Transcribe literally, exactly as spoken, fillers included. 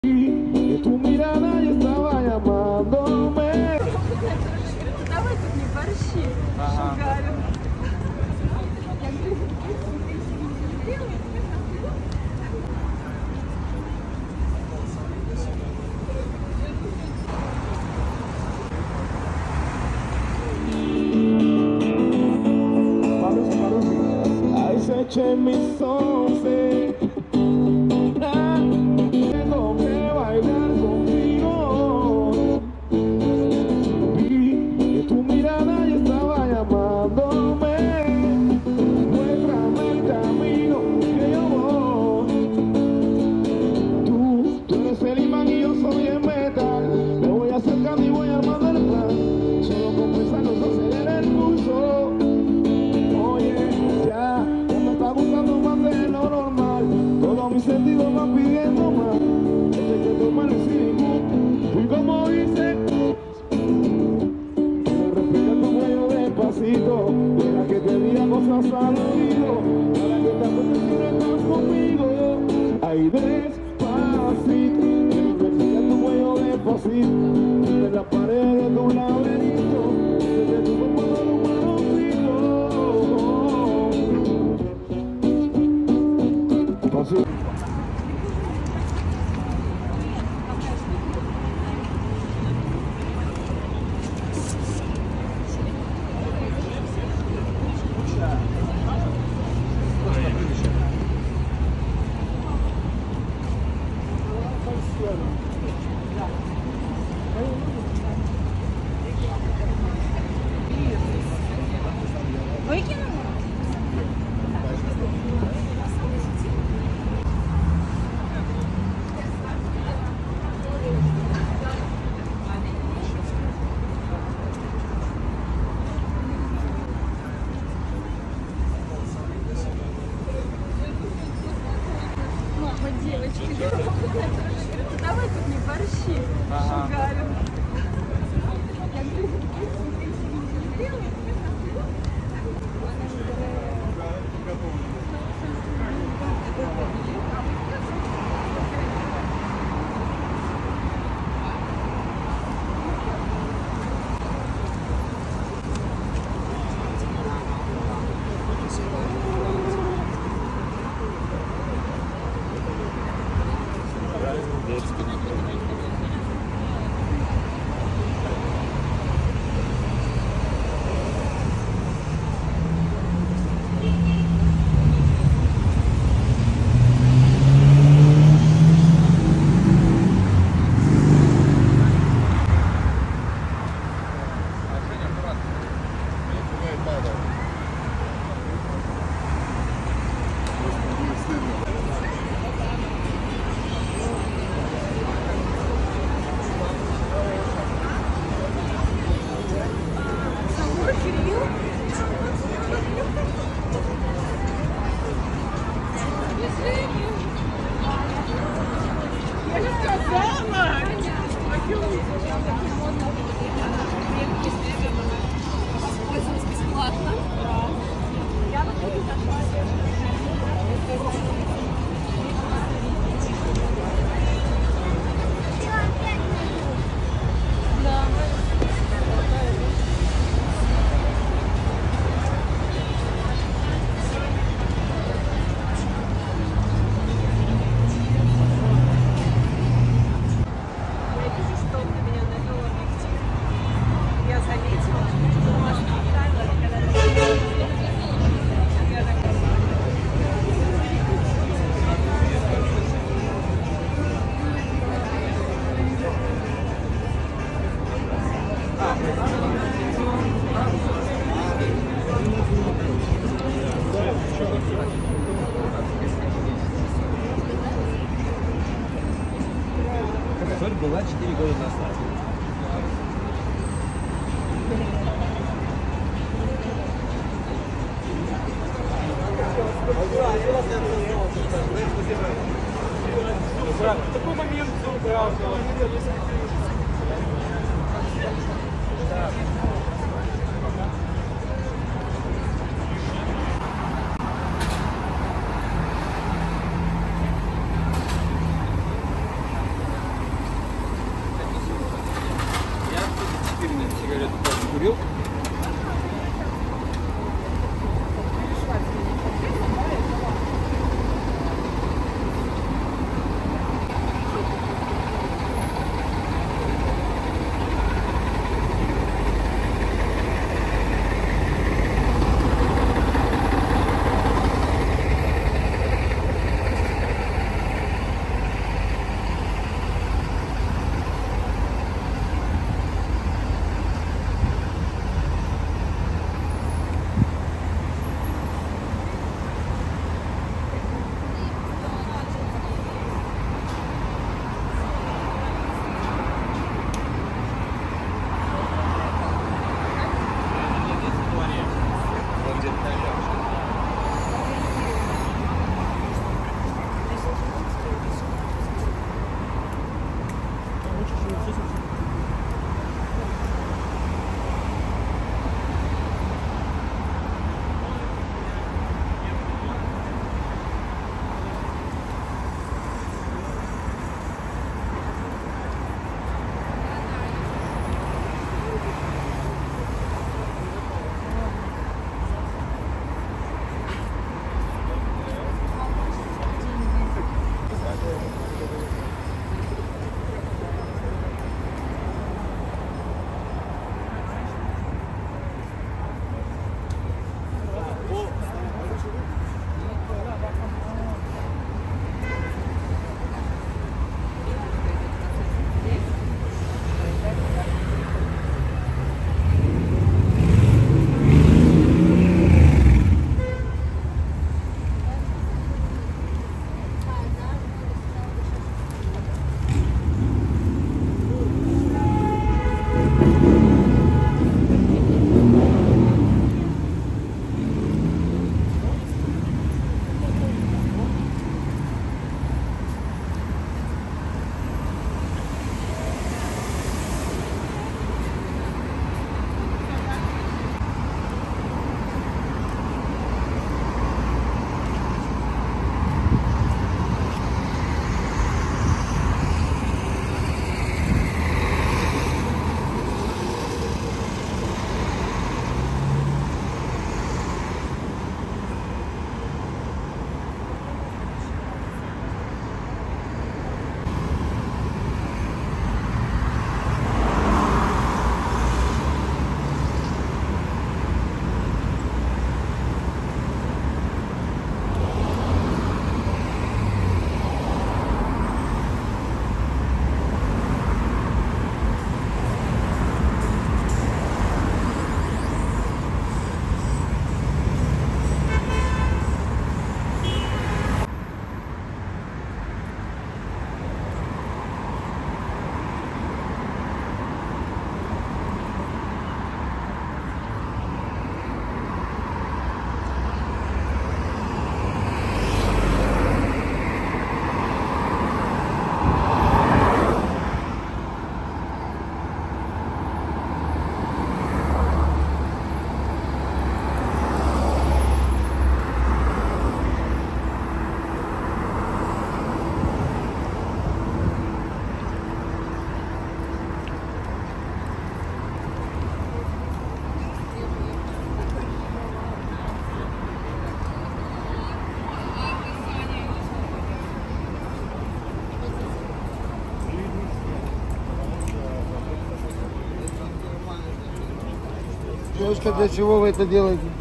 Que tu mirada ya estaba llamándome. Давай тут не борщи, шугарим. I said, check me something. Tengo que bailar contigo. Vi que tu mirada ya estaba llamándome. Muéstrame el camino que yo voy. Tú, tú eres el imán y yo soy el metal. Me voy acercando y voy armando el plan. Solo con pensar nos acelera el pulso. Ya me está gustando más de lo normal. Todos mis sentidos van pidiendo más. Yo sé que tú me lo hiciste. Y como dice, respira tu cuello despacito. Deja que te diga cosas al oído. Para que te acuerdes si no estás conmigo. Ahí despacito. Respira tu cuello despacito. De las paredes de un laberinto. Desde tu cuerpo de un marocito. Así. Выкинул? Мама, девочки, давай тут не борщи, шугарим. Я же сказала! Воспользовалась бесплатно. Я вот буду да. Соль была четыре года назад. Такой момент убрался. Курил? Девушка, для чего вы это делаете?